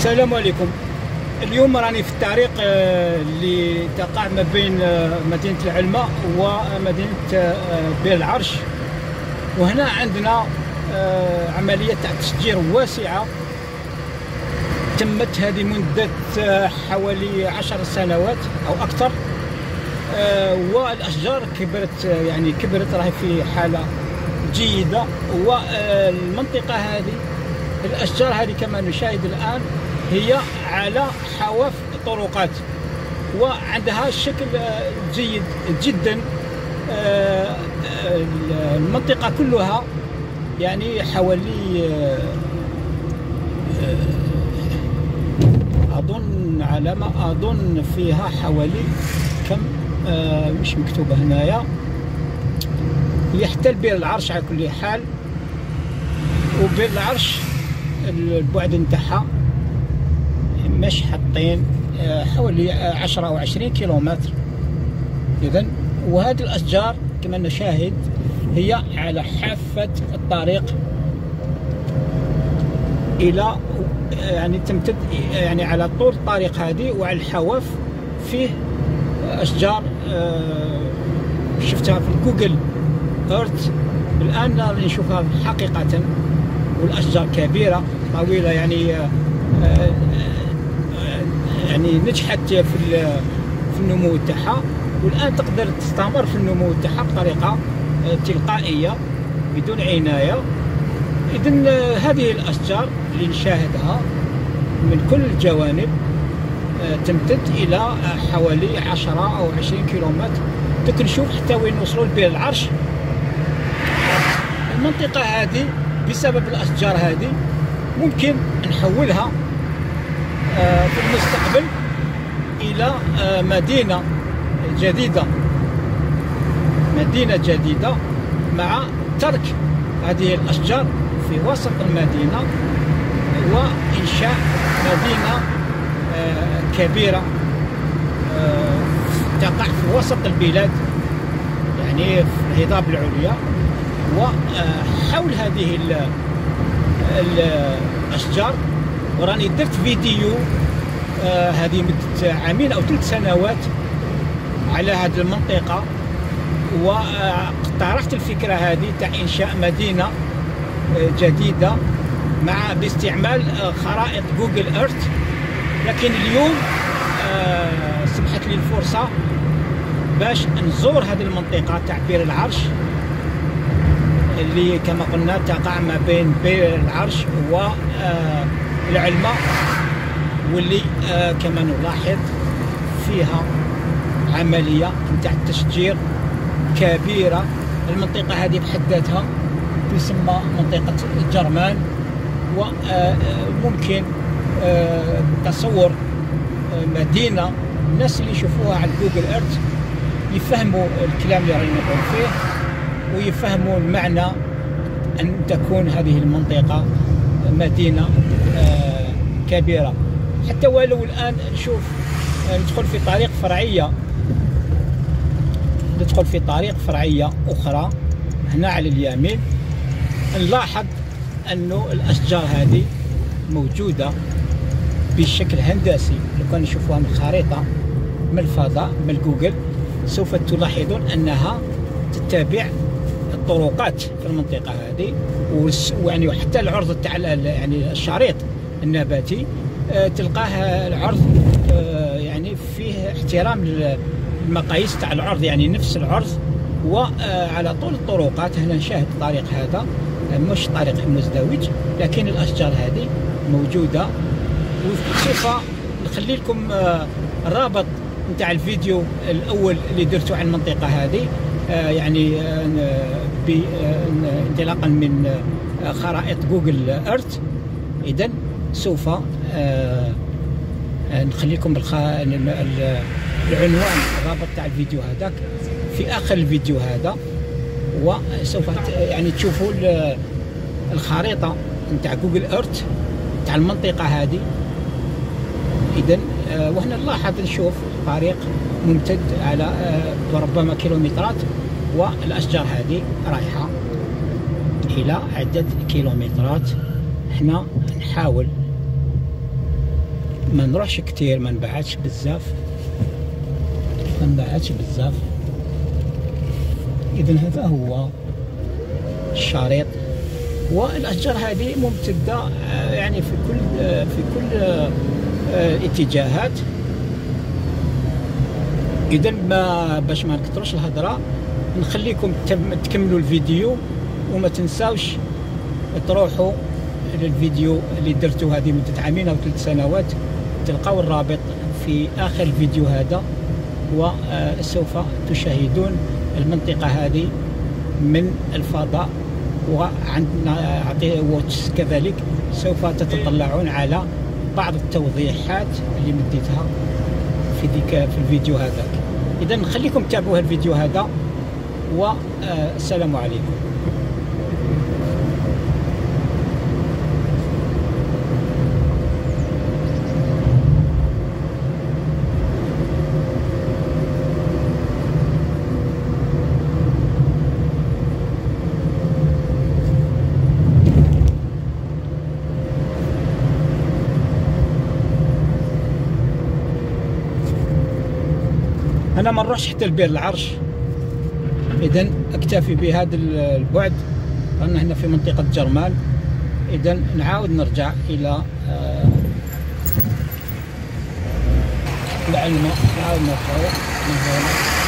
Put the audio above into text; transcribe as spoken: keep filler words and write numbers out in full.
السلام عليكم. اليوم راني في الطريق اللي تقع ما بين مدينة العلمة ومدينة بير العرش، وهنا عندنا عملية تاع تشجير واسعة تمت هذه مدة حوالي عشر سنوات أو أكثر، والأشجار كبرت، يعني كبرت، راهي في حالة جيدة. والمنطقة هذه الأشجار هذه كما نشاهد الآن هي على حواف طرقات وعندها شكل جيد جدا. المنطقة كلها يعني حوالي أظن على ما أظن فيها حوالي كم، مش مكتوبة هنايا، هي حتى بير العرش على كل حال. وبير العرش البعد نتاعها مش حاطين حوالي عشرة أو عشرين كيلومتر. إذن وهذه الأشجار كما نشاهد هي على حافة الطريق إلى، يعني تمتد يعني على طول الطريق هذه، وعلى الحواف فيه أشجار شفتها في جوجل ايرث. الآن راني نشوفها حقيقة، والأشجار كبيرة طويلة، يعني يعني نجحت في في النمو تاعها، والآن تقدر تستمر في النمو تاعها بطريقة تلقائية بدون عناية. إذن هذه الأشجار اللي نشاهدها من كل الجوانب تمتد إلى حوالي عشرة أو عشرين كيلومتر. تك نشوف حتى وين وصلوا لبير العرش. المنطقة هذه بسبب الأشجار هذه ممكن نحولها في المستقبل إلى مدينة جديدة، مدينة جديدة مع ترك هذه الأشجار في وسط المدينة وإنشاء مدينة كبيرة تقع في وسط البلاد، يعني في الهضاب العليا. وحول هذه الأشجار وراني درت فيديو آه هذه مدة عامين أو ثلاث سنوات على هذه المنطقة، واقترحت الفكرة هذه تاع إنشاء مدينة آه جديدة مع باستعمال آه خرائط جوجل ايرث. لكن اليوم آه سمحت لي الفرصة باش نزور هذه المنطقة تاع بير العرش اللي كما قلنا تقع ما بين بير العرش والعلمة، واللي كما نلاحظ فيها عملية نتاع التشجير كبيرة. المنطقة هذه بحد ذاتها تسمى منطقة الجرمان، وممكن تصور مدينة الناس اللي يشوفوها على جوجل ايرث يفهموا الكلام اللي راني نقول فيه، ويفهموا المعنى أن تكون هذه المنطقة مدينة كبيرة. حتى ولو الآن نشوف ندخل في طريق فرعية، ندخل في طريق فرعية أخرى هنا على اليمين، نلاحظ أنه الأشجار هذه موجودة بشكل هندسي. لو كان نشوفوها من الخريطة من الفضاء من جوجل سوف تلاحظون أنها تتبع الطرقات في المنطقة هذه، ويعني حتى العرض تاع يعني الشريط النباتي تلقاه العرض يعني فيه احترام للمقاييس تاع العرض، يعني نفس العرض. وعلى طول الطرقات هنا نشاهد الطريق هذا مش طريق مزدوج، لكن الأشجار هذه موجودة. وسوف نخلي لكم الرابط نتاع الفيديو الأول اللي درته عن المنطقة هذه، يعني انطلاقا من خرائط جوجل ايرث. إذن سوف نخلي لكم العنوان الرابط تاع الفيديو هذاك في آخر الفيديو هذا، وسوف يعني تشوفوا الخريطة نتاع جوجل ايرث تاع المنطقة هذه. إذن وهنا نلاحظ نشوف طريق ممتد على ربما كيلومترات، والأشجار هذه رايحة إلى عدة كيلومترات. احنا نحاول ما نروحش كتير، ما نبعدش بزاف، ما نبعدش بزاف. اذا هذا هو الشريط. والاشجار هذه ممتده يعني في كل في كل الاتجاهات. اذا ما باش ما نكثروش الهضره، نخليكم تكملوا الفيديو، وما تنساوش تروحوا للفيديو اللي درته هذه مده عامين او ثلاث سنوات، تلقاو الرابط في اخر الفيديو هذا، وسوف تشاهدون المنطقه هذه من الفضاء. وعندنا كذلك سوف تتطلعون على بعض التوضيحات اللي مديتها في ذيك في الفيديو هذاك. اذا نخليكم تتابعوا الفيديو هذا، والسلام عليكم. أنا ما نروحش حتى لبير العرش، إذا أكتفي بهذا البعد. رانا هنا في منطقة جرمان. إذا نعاود نرجع إلى العلمة، نعاود نرجع من هنا.